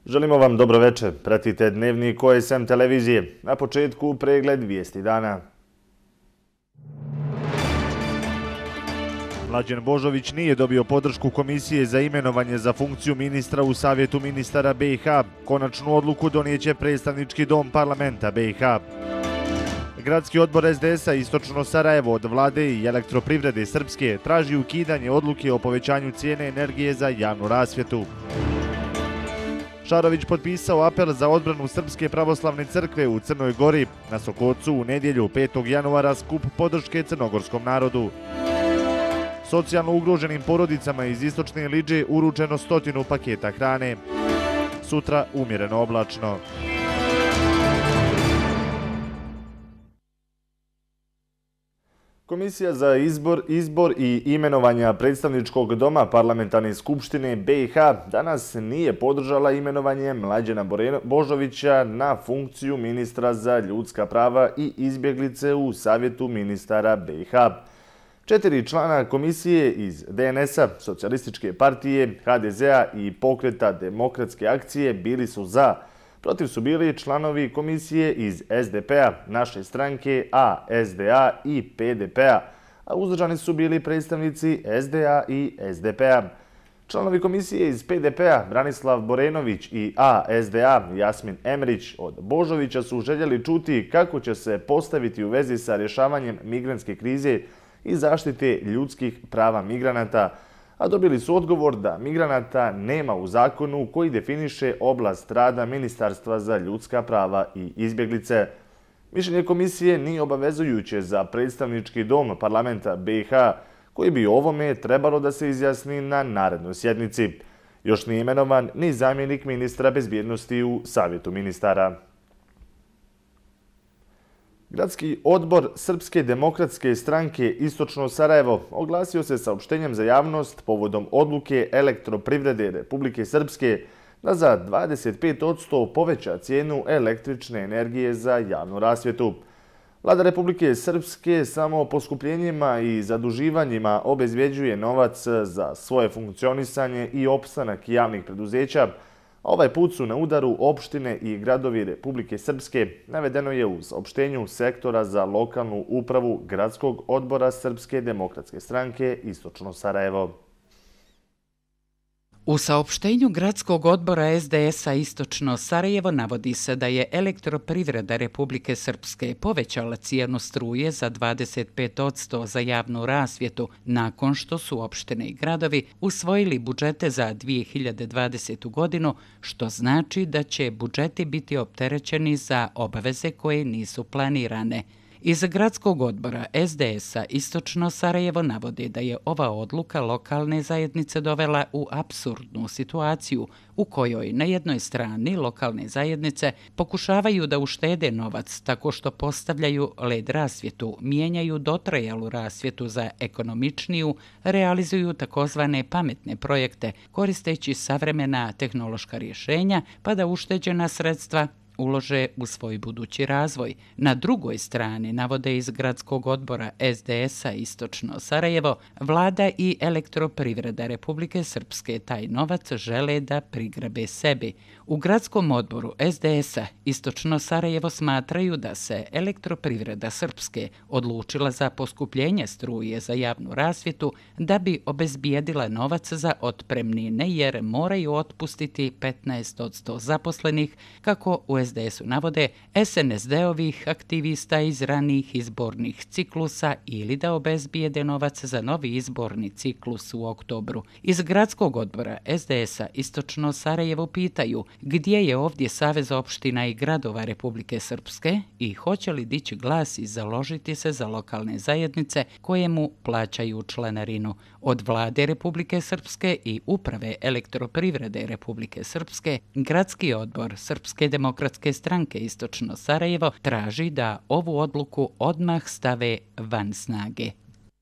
Želimo vam dobro večer. Pratite Dnevnik OSM televizije. Na početku pregled vijesti dana. Mlađan Božović nije dobio podršku Komisije za imenovanje za funkciju ministra u Savjetu ministara BiH. Konačnu odluku donijeće predstavnički dom parlamenta BiH. Gradski odbor SDS-a Istočno Sarajevo od Vlade i Elektroprivrede Srpske traži ukidanje odluke o povećanju cijene energije za javnu rasvjetu. Šarović potpisao apel za odbranu Srpske pravoslavne crkve u Crnoj Gori. Na Sokocu u nedjelju 5. januara skup podrške crnogorskom narodu. Socijalno ugroženim porodicama iz Istočne Liđe uručeno 100 paketa hrane. Sutra umjereno oblačno. Komisija za izbor i imenovanja predstavničkog doma Parlamentarne skupštine BiH danas nije podržala imenovanje Mlađana Božovića na funkciju ministra za ljudska prava i izbjeglice u Savjetu ministara BiH. 4 člana komisije iz DNS-a, Socijalističke partije, HDZ-a i Pokreta demokratske akcije bili su za. Protiv su bili članovi komisije iz SDP-a, Naše stranke, SDA i PDP-a, a uzdržani su bili predstavnici SDA i SDP-a. Članovi komisije iz PDP-a, Branislav Borenović i SDA, Jasmin Emrić, od Božovića su željeli čuti kako će se postaviti u vezi sa rješavanjem migrantske krize i zaštite ljudskih prava migranata, a dobili su odgovor da migranata nema u zakonu koji definiše oblast rada Ministarstva za ljudska prava i izbjeglice. Mišljenje komisije nije obavezujuće za predstavnički dom parlamenta BiH, koji bi o ovome trebalo da se izjasni na narednoj sjednici. Još nije imenovan ni zamjenik ministra bezbjednosti u Savjetu ministara. Gradski odbor Srpske demokratske stranke Istočno Sarajevo oglasio se saopštenjem za javnost povodom odluke Elektroprivrede Republike Srpske da za 25% poveća cijenu električne energije za javnu rasvjetu. Vlada Republike Srpske samo poskupljenjima i zaduživanjima obezvjeđuje novac za svoje funkcionisanje i opstanak javnih preduzeća. Ovaj put su na udaru opštine i gradovi Republike Srpske, navedeno je u saopštenju sektora za lokalnu upravu Gradskog odbora Srpske demokratske stranke Istočno Sarajevo. U saopštenju Gradskog odbora SDS-a Istočno Sarajevo navodi se da je Elektroprivreda Republike Srpske povećala cijenu struje za 25% za javnu rasvjetu nakon što su opštine i gradovi usvojili budžete za 2020. godinu, što znači da će budžeti biti opterećeni za obaveze koje nisu planirane. Iz Gradskog odbora SDS-a Istočno Sarajevo navodi da je ova odluka lokalne zajednice dovela u apsurdnu situaciju u kojoj na jednoj strani lokalne zajednice pokušavaju da uštede novac tako što postavljaju LED rasvjetu, mijenjaju dotrajalu rasvjetu za ekonomičniju, realizuju takozvane pametne projekte koristeći savremena tehnološka rješenja pa da ušteđena sredstva ulože u svoj budući razvoj. Na drugoj strani, navode iz Gradskog odbora SDS-a Istočno Sarajevo, Vlada i Elektroprivreda Republike Srpske taj novac žele da prigrabe sebi. U Gradskom odboru SDS-a Istočno Sarajevo smatraju da se Elektroprivreda Srpske odlučila za poskupljenje struje za javnu rasvjetu da bi obezbijedila novac za otpremnine jer moraju otpustiti 15% zaposlenih, kako u SDS-u navode SNSD-ovih aktivista iz ranijih izbornih ciklusa ili da obezbijede novac za novi izborni ciklus u oktobru. Iz Gradskog odbora SDS-a Istočno Sarajevo pitaju gdje je ovdje Savez opština i gradova Republike Srpske i hoće li dići glas i založiti se za lokalne zajednice koje mu plaćaju članarinu. Od Vlade Republike Srpske i Uprave Elektroprivrede Republike Srpske, Gradski odbor Srpske demokratske stranke Istočno Sarajevo traži da ovu odluku odmah stave van snage.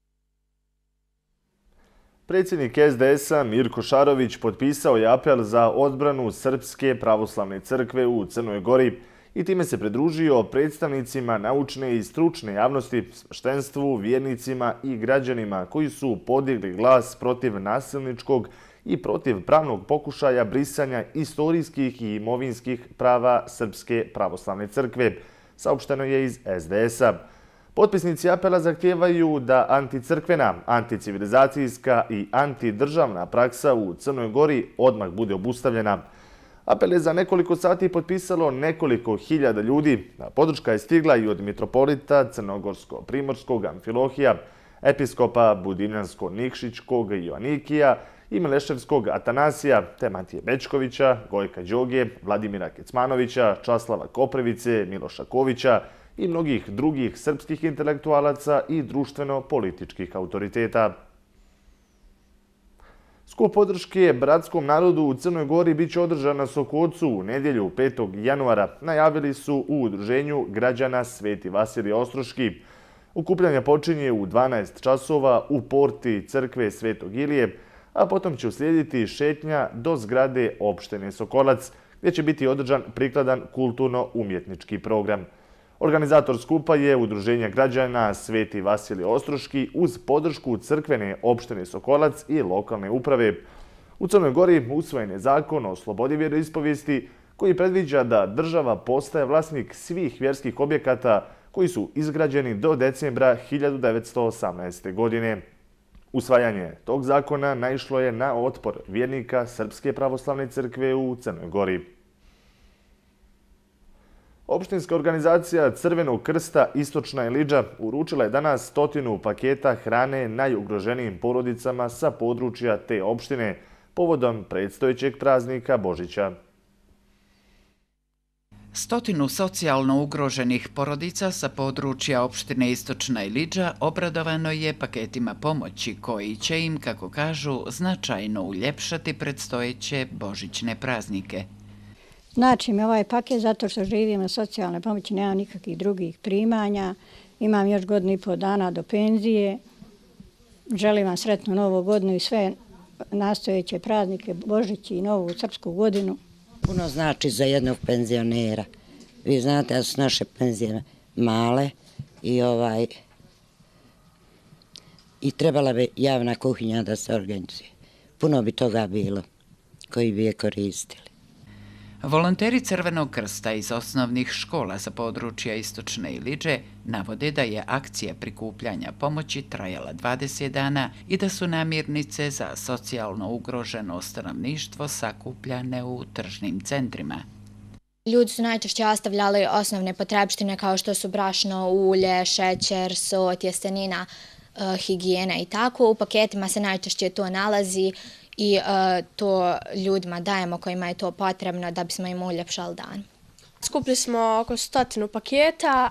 Predsjednik SDS-a Mirko Šarović potpisao je apel za odbranu Srpske pravoslavne crkve u Crnoj Gori i time se pridružio predstavnicima naučne i stručne javnosti, sveštenstvu, vjernicima i građanima koji su podigli glas protiv nasilničkog i protiv pravnog pokušaja brisanja istorijskih i imovinskih prava Srpske pravoslavne crkve, saopšteno je iz SDS-a. Potpisnici apela zahtijevaju da anticrkvena, anticivilizacijska i antidržavna praksa u Crnoj Gori odmah bude obustavljena. Apel je za nekoliko sati potpisalo nekoliko hiljada ljudi, a podrška je stigla i od mitropolita Crnogorsko-Primorskog Amfilohija, episkopa Budimljansko-Nikšićkog Joanikija i Mileševskog Atanasija, te Matije Bečkovića, Gojka Đoge, Vladimira Kecmanovića, Časlava Koprivice, Miloša Kovića i mnogih drugih srpskih intelektualaca i društveno-političkih autoriteta. Skup podrške bratskom narodu u Crnoj Gori biće održan na Sokocu u nedjelju 5. januara, najavili su u Udruženju građana Sveti Vasilije Ostroški. Okupljanje počinje u 12 časova u porti crkve Svetog Ilije, a potom će uslijediti šetnja do zgrade opštine Sokolac, gdje će biti održan prikladan kulturno-umjetnički program. Organizator skupa je Udruženje građana Sveti Vasilije Ostroški uz podršku crkvene opštine Sokolac i lokalne uprave. U Crnoj Gori usvojen je zakon o slobodi vjeroispovijesti koji predviđa da država postaje vlasnik svih vjerskih objekata koji su izgrađeni do decembra 1918. godine. Usvajanje tog zakona naišlo je na otpor vjernika Srpske pravoslavne crkve u Crnoj Gori. Opštinska organizacija Crvenog krsta Istočna Ilidža uručila je danas 100 paketa hrane najugroženijim porodicama sa područja te opštine povodom predstojećeg praznika Božića. 100 socijalno ugroženih porodica sa područja opštine Istočna Ilidža obradovano je paketima pomoći koji će im, kako kažu, značajno uljepšati predstojeće božićne praznike. Znači mi ovaj paket zato što živim na socijalne pomoći, nemam nikakvih drugih primanja, imam još 1,5 dana do penzije, želim vam sretnu novu godinu i sve nastojeće praznike, Božić i novu srpsku godinu. Puno znači za jednog penzionera. Vi znate da su naše penzije male i trebala bi javna kuhinja da se organizuje. Puno bi toga bilo koji bi je koristili. Volonteri Crvenog krsta iz osnovnih škola sa područja Istočne Ilidže navode da je akcija prikupljanja pomoći trajala 20 dana i da su namirnice za socijalno ugroženo stanovništvo sakupljane u tržnim centrima. Ljudi su najčešće ostavljali osnovne potrepštine kao što su brašno, ulje, šećer, so, tjestenina, higijena i tako. U paketima se najčešće to nalazi i to ljudima dajemo kojima je to potrebno da bismo im uljepšali dan. Skupili smo oko 100 paketa,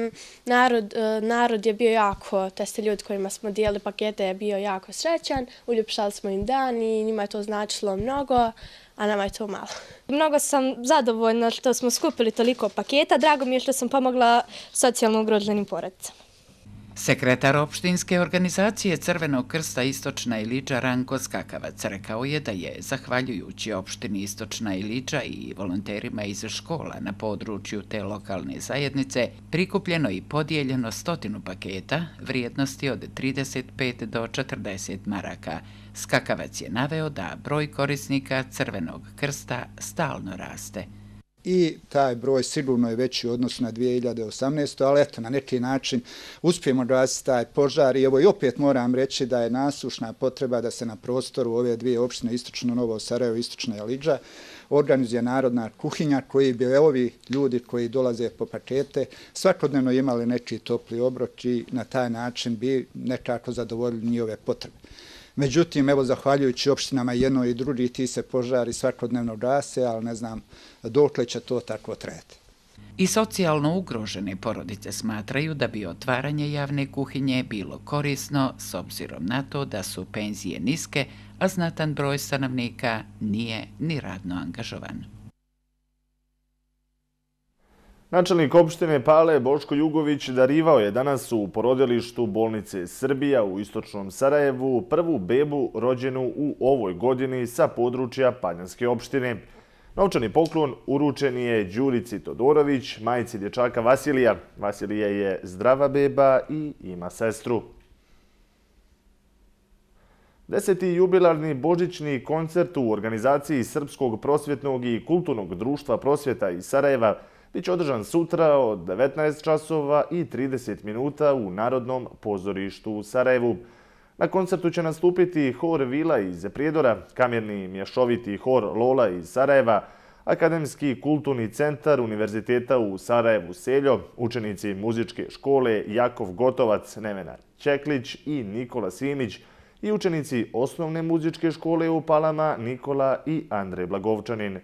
narod je bio jako, te ljudi kojima smo dijelili pakete je bio jako srećan, uljepšali smo im dan i njima je to značilo mnogo, a nama je to malo. Mnogo sam zadovoljna što smo skupili toliko paketa, drago mi je što sam pomogla socijalno ugroženim porodicama. Sekretar opštinske organizacije Crvenog krsta Istočna Ilidža Ranko Skakavac rekao je da je, zahvaljujući opštini Istočna Ilidža i volonterima iz škola na području te lokalne zajednice, prikupljeno i podijeljeno 100 paketa vrijednosti od 35 do 40 maraka. Skakavac je naveo da broj korisnika Crvenog krsta stalno raste. I taj broj sigurno je veći u odnosu na 2018. Ali eto, na neki način uspijemo gasiti taj požar i evo i opet moram reći da je nasušna potreba da se na prostoru ove dvije opštine Istočno Novo Sarajevo i Istočna Ilidža organizuje narodna kuhinja koji bi ovi ljudi koji dolaze po pakete svakodnevno imali neki topli obrok i na taj način bi nekako zadovoljili njihove potrebe. Međutim, evo, zahvaljujući opštinama jednoj i drugi, ti se požari svakodnevno gase, ali ne znam dokle će to tako trajati. I socijalno ugrožene porodice smatraju da bi otvaranje javne kuhinje bilo korisno s obzirom na to da su penzije niske, a znatan broj stanovnika nije ni radno angažovan. Načelnik opštine Pale Boško Jugović darivao je danas u porodilištu bolnice Srbija u Istočnom Sarajevu prvu bebu rođenu u ovoj godini sa područja Panjanske opštine. Novčani poklon uručen je Đurici Todorović, majci dječaka Vasilija. Vasilija je zdrava beba i ima sestru. 10. jubilarni božićni koncert u organizaciji Srpskog prosvjetnog i kulturnog društva prosvjeta iz Sarajeva biće održan sutra od 19 časova i 30 minuta u Narodnom pozorištu u Sarajevu. Na koncertu će nastupiti hor Vila iz Prijedora, kamerni mješoviti hor Lola iz Sarajeva, Akademski kulturni centar Univerziteta u Sarajevu Seljo, učenici muzičke škole Jakov Gotovac, Nevena Čeklić i Nikola Simić i učenici osnovne muzičke škole u Palama Nikola i Andrej Blagovčanin.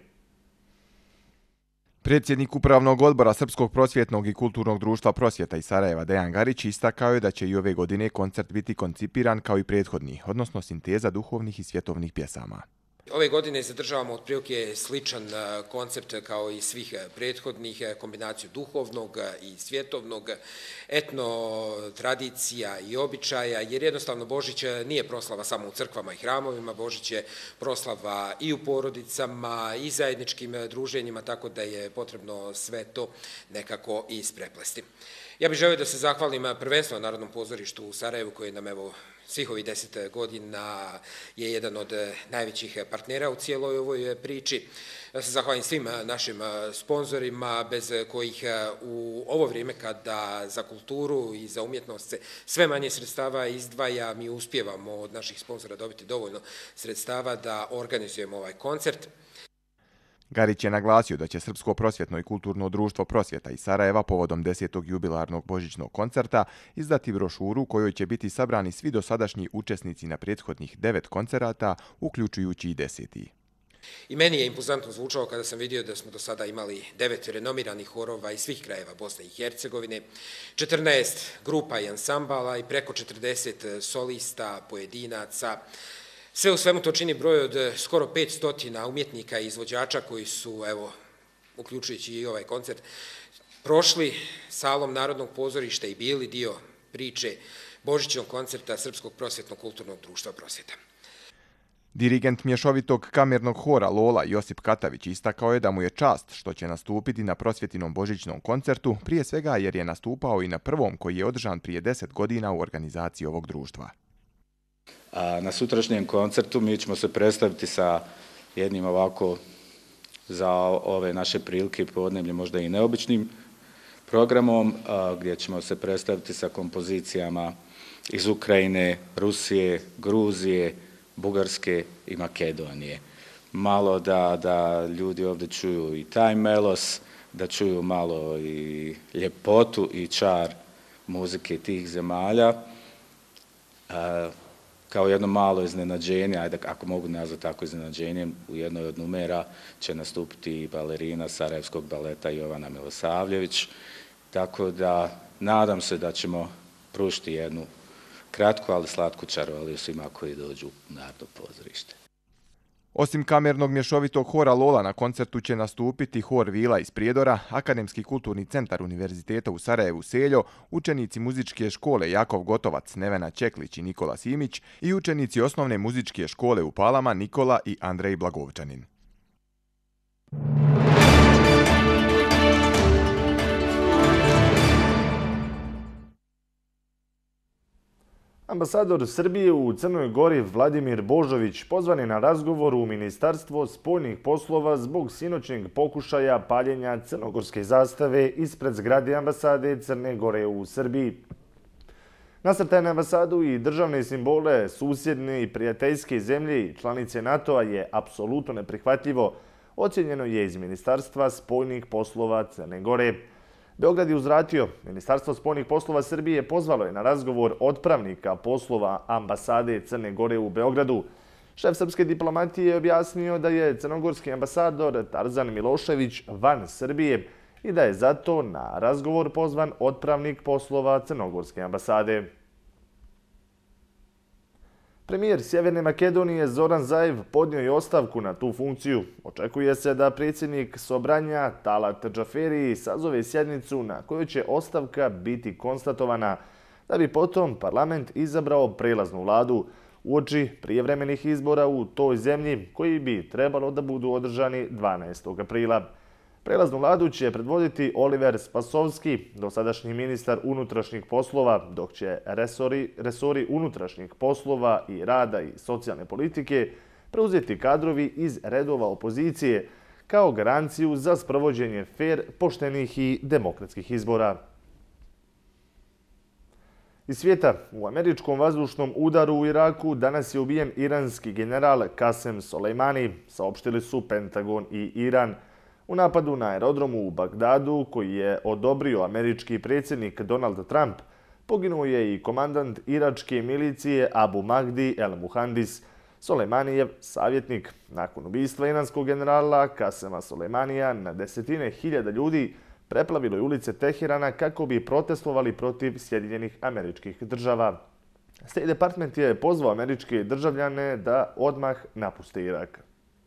Predsjednik Upravnog odbora Srpskog prosvjetnog i kulturnog društva prosvjeta iz Sarajeva Dejan Garić istakao je da će i ove godine koncert biti koncipiran kao i prethodni, odnosno sinteza duhovnih i svjetovnih pjesama. Ove godine zadržavamo otprilike sličan koncept kao i svih prethodnih, kombinaciju duhovnog i svjetovnog, etno, tradicija i običaja, jer jednostavno Božić nije proslava samo u crkvama i hramovima, Božić je proslava i u porodicama i zajedničkim druženjima, tako da je potrebno sve to nekako ispreplesti. Ja bih želio da se zahvalim prvenstveno Narodnom pozorištu u Sarajevu, koji nam evo svih ovih 10 godina je jedan od najvećih partnera u cijeloj ovoj priči. Da se zahvalim svim našim sponzorima, bez kojih u ovo vrijeme kada za kulturu i za umjetnost se sve manje sredstava izdvaja, mi uspijevamo od naših sponzora dobiti dovoljno sredstava da organizujemo ovaj koncert. Garić je naglasio da će Srpsko prosvjetno i kulturno društvo prosvjeta iz Sarajeva povodom 10. jubilarnog božićnog koncerta izdati brošuru u kojoj će biti sabrani svi dosadašnji učesnici na prethodnih 9 koncerata, uključujući i 10. I meni je impozantno zvučalo kada sam vidio da smo do sada imali 9 renomiranih horova iz svih krajeva Bosne i Hercegovine, 14 grupa i ansambala i preko 40 solista, pojedinaca. Sve u svemu to čini broj od skoro 500 umjetnika i izvođača koji su, evo, uključujući i ovaj koncert, prošli salom Narodnog pozorišta i bili dio priče božićnog koncerta Srpskog prosvjetnog kulturnog društva prosvjeta. Dirigent mješovitog kamernog hora Lola Josip Katavić istakao je da mu je čast što će nastupiti na prosvjetinom božićnom koncertu, prije svega jer je nastupao i na prvom koji je održan prije 10 godina u organizaciji ovog društva. Na sutrašnjem koncertu mi ćemo se predstaviti sa jednim ovako za ove naše prilike podneblje možda i neobičnim programom, gdje ćemo se predstaviti sa kompozicijama iz Ukrajine, Rusije, Gruzije, Bugarske i Makedonije. Malo da ljudi ovdje čuju i taj melos, da čuju malo i ljepotu i čar muzike tih zemalja. Kao jedno malo iznenađenje, ajde ako mogu nazvati tako iznenađenjem, u jednoj od numera će nastupiti i balerina Sarajevskog baleta Jovana Milosavljević, tako da nadam se da ćemo pružiti jednu kratku, ali slatku čarovaliju svima koji dođu u Narodno pozorište. Osim kamernog mješovitog hora Lola, na koncertu će nastupiti hor Vila iz Prijedora, Akademski kulturni centar Univerziteta u Sarajevu Seljo, učenici muzičke škole Jakov Gotovac, Nevena Čeklić i Nikola Simić i učenici osnovne muzičke škole u Palama Nikola i Andrej Blagovčanin. Ambasador Srbije u Crnoj Gori Vladimir Božović pozvan je na razgovor u Ministarstvo spoljnih poslova zbog sinoćnjeg pokušaja paljenja crnogorske zastave ispred zgrade ambasade Crne Gore u Srbiji. Nasrtaj na ambasadu i državne simbole susjedne i prijateljske zemlje i članice NATO-a je apsolutno neprihvatljivo, ocjenjeno je iz Ministarstva spoljnih poslova Crne Gore. Beograd je uzvratio. Ministarstvo spoljnih poslova Srbije pozvalo je na razgovor otpravnika poslova ambasade Crne Gore u Beogradu. Šef srpske diplomatije je objasnio da je crnogorski ambasador Tarzan Milošević van Srbije i da je zato na razgovor pozvan otpravnik poslova crnogorske ambasade. Premijer Sjeverne Makedonije Zoran Zaev podnio je ostavku na tu funkciju. Očekuje se da predsjednik Sobranja Talat Džaferi sazove sjednicu na kojoj će ostavka biti konstatovana, da bi potom parlament izabrao prelaznu vladu uoči prijevremenih izbora u toj zemlji koji bi trebalo da budu održani 12. aprila. Prelaznu vladu će predvoditi Oliver Spasovski, dosadašnji ministar unutrašnjih poslova, dok će resori unutrašnjih poslova i rada i socijalne politike preuzeti kadrovi iz redova opozicije kao garanciju za sprovođenje fer, poštenih i demokratskih izbora. Iz svijeta, u američkom vazdušnom udaru u Iraku danas je ubijen iranski general Qasem Soleimani, saopštili su Pentagon i Iran. U napadu na aerodromu u Bagdadu, koji je odobrio američki predsjednik Donald Trump, poginuo je i komandant iračke milicije Abu Mahdi el-Muhandis, Soleimanijev savjetnik. Nakon ubistva iranskog generala Qasema Soleimanija na desetine hiljada ljudi preplavilo je ulice Teherana kako bi protestovali protiv Sjedinjenih Američkih Država. State Department je pozvao američke državljane da odmah napuste Irak.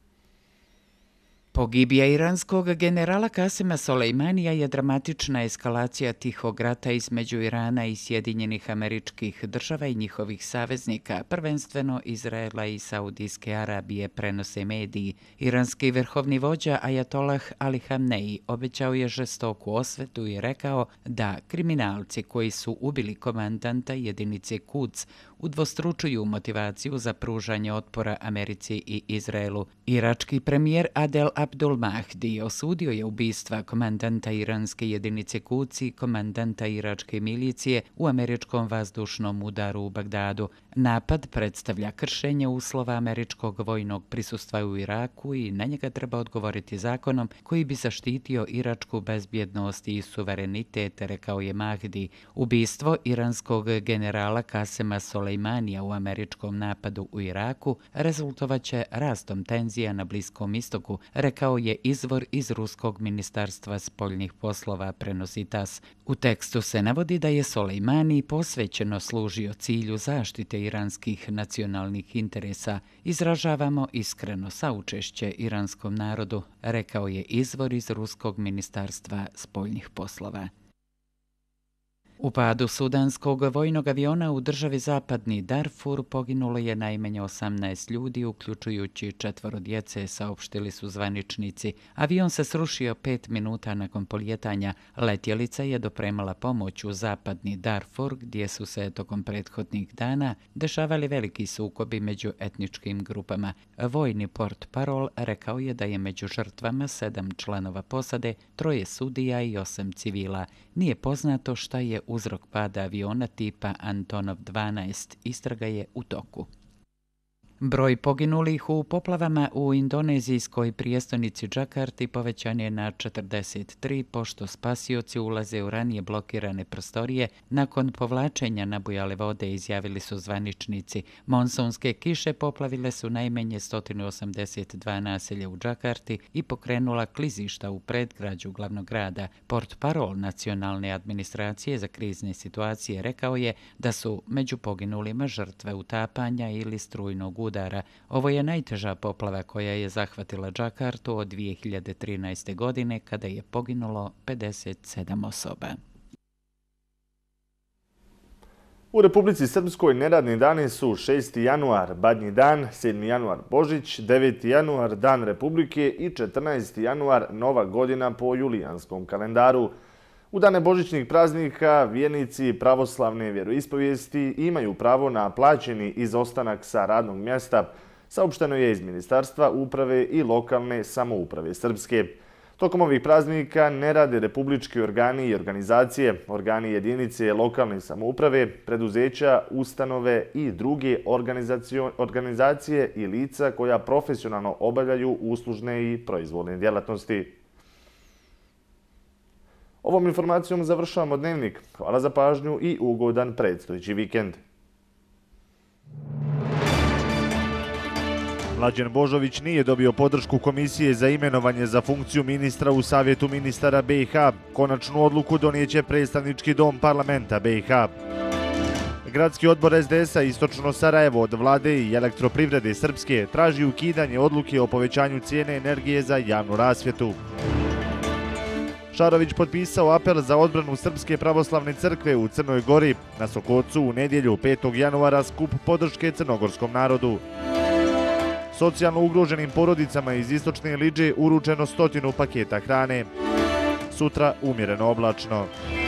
Pogibija iranskog generala Qasema Soleimanija je dramatična eskalacija tihog rata između Irana i Sjedinjenih Američkih Država i njihovih saveznika, prvenstveno Izraela i Saudijske Arabije, prenose mediji. Iranski vrhovni vođa Ajatollah Ali Hamneji obećao je žestoku osvetu i rekao da kriminalci koji su ubili komandanta jedinice Quds udvostručuju motivaciju za pružanje otpora Americi i Izraelu. Irački premijer Adel Abdul Mahdi osudio je ubistva komandanta iranske jedinice Quds i komandanta iračke milicije u američkom vazdušnom udaru u Bagdadu. Napad predstavlja kršenje uslova američkog vojnog prisustva u Iraku i na njega treba odgovoriti zakonom koji bi zaštitio iračku bezbjednost i suverenitet, rekao je Mahdi. Ubistvo iranskog generala Qasema Soleimanija u američkom napadu u Iraku rezultovaće rastom tenzija na Bliskom istoku, rekao je izvor iz Ruskog ministarstva spoljnih poslova, prenosi TASS. U tekstu se navodi da je Soleimani posvećeno služio cilju zaštite iranskih nacionalnih interesa. Izražavamo iskreno saučešće iranskom narodu, rekao je izvor iz Ruskog ministarstva spoljnih poslova. U padu sudanskog vojnog aviona u državi Zapadni Darfur poginulo je najmanje 18 ljudi, uključujući 4 djece, saopštili su zvaničnici. Avion se srušio 5 minuta nakon polijetanja. Letjelica je dopremala pomoć u Zapadni Darfur, gdje su se tokom prethodnih dana dešavali veliki sukobi među etničkim grupama. Vojni portparol rekao je da je među žrtvama 7 članova posade, 3 sudija i 8 civila. Nije poznato šta je uzrok pada aviona tipa Antonov 12. Istraga je u toku. Broj poginulih u poplavama u indonezijskoj prijestolnici Džakarti povećan je na 43, pošto spasioci ulaze u ranije blokirane prostorije nakon povlačenja nabujale vode, izjavili su zvaničnici. Monsunske kiše poplavile su najmanje 182 naselja u Džakarti i pokrenula klizišta u predgrađu glavnog grada. Portparol nacionalne administracije za krizne situacije rekao je da su među poginulima žrtve utapanja ili strujnog udara. Ovo je najteža poplava koja je zahvatila Džakartu od 2013. godine, kada je poginulo 57 osoba. U Republici Srpskoj neradni dani su 6. januar, Badnji dan, 7. januar Božić, 9. januar Dan Republike i 14. januar Nova godina po julijanskom kalendaru. U dane božićnih praznika vjernici pravoslavne vjeroispovijesti imaju pravo na plaćeni izostanak sa radnog mjesta, saopšteno je iz Ministarstva uprave i lokalne samouprave Srpske. Tokom ovih praznika ne rade republički organi i organizacije, organi jedinice lokalne samouprave, preduzeća, ustanove i druge organizacije i lica koja profesionalno obavljaju uslužne i proizvodne djelatnosti. Ovom informacijom završavamo dnevnik. Hvala za pažnju i ugodan predstojeći vikend. Mlađan Božović nije dobio podršku Komisije za imenovanje za funkciju ministra u Savjetu ministara BiH. Konačnu odluku donijeće predstavnički dom parlamenta BiH. Gradski odbor SDS-a Istočno Sarajevo od vlade i elektroprivrede Srpske traži ukidanje odluke o povećanju cijene energije za javnu rasvjetu. Šarović potpisao apel za odbranu Srpske pravoslavne crkve u Crnoj Gori. Na Sokocu u nedjelju 5. januara skup podrške crnogorskom narodu. Socijalno ugroženim porodicama iz istočne Iliđe uručeno 100 paketa hrane. Sutra umjereno oblačno.